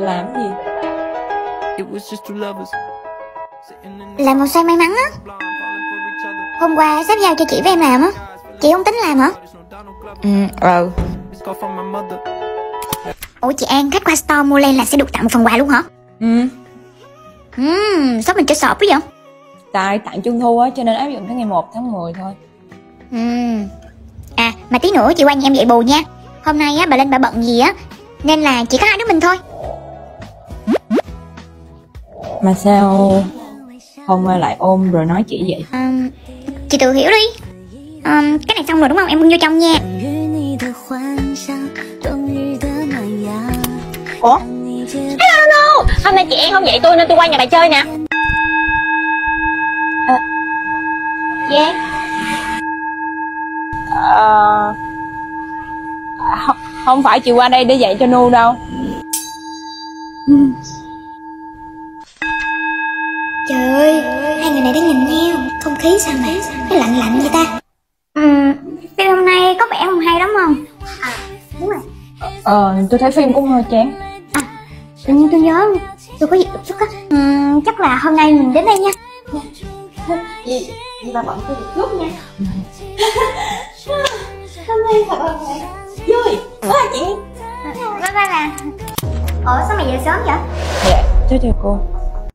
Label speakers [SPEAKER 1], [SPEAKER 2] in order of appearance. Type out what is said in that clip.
[SPEAKER 1] làm gì?
[SPEAKER 2] Là một xoay may mắn á. Hôm qua sếp giao cho chị với em làm á. Chị không tính làm hả? Ủa chị An, khách qua store mua len là sẽ được tặng một phần quà luôn hả? Sao mình cho sọp quá vậy?
[SPEAKER 1] Tại tặng trung thu á, cho nên áp dụng tới ngày 1 tháng 10 thôi.
[SPEAKER 2] À mà tí nữa chị qua nhà em dạy bù nha. Hôm nay á bà Linh bà bận gì á, nên là chỉ có hai đứa mình thôi.
[SPEAKER 1] Mà sao hôm qua lại ôm rồi nói chị vậy?
[SPEAKER 2] Chị tự hiểu đi. Cái này xong rồi đúng không? Em bưng vô trong nha.
[SPEAKER 1] Ủa? Hello, hôm nay chị An không dạy tôi nên tôi qua nhà bà chơi nè.
[SPEAKER 2] Yeah.
[SPEAKER 1] Không phải chị qua đây để dạy cho Nu đâu.
[SPEAKER 2] Trời ơi, hai người này đang nhìn nhau. Không khí sao mà nó lạnh lạnh vậy ta? Phim hôm nay có vẻ không hay lắm không? À, đúng rồi.
[SPEAKER 1] Tôi thấy phim cũng hơi chán.
[SPEAKER 2] Tự nhiên tôi nhớ tôi có việc đột xuất á. Chắc là hôm nay mình đến đây nha.
[SPEAKER 1] Gì bà bận tôi được chút nha.
[SPEAKER 2] Hôm nay thật là
[SPEAKER 1] Vui, quá chị.
[SPEAKER 2] bye bye bà. Ủa sao mày về sớm vậy?
[SPEAKER 1] Dạ, chào cô.